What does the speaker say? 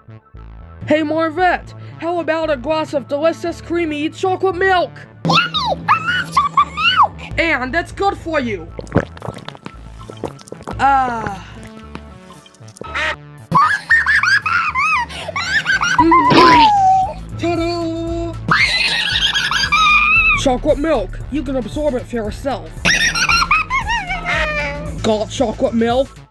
Hey Marvette, how about a glass of delicious creamy chocolate milk? Yummy! I love chocolate milk! And it's good for you. Ta-da! Chocolate milk, you can absorb it for yourself. Got chocolate milk?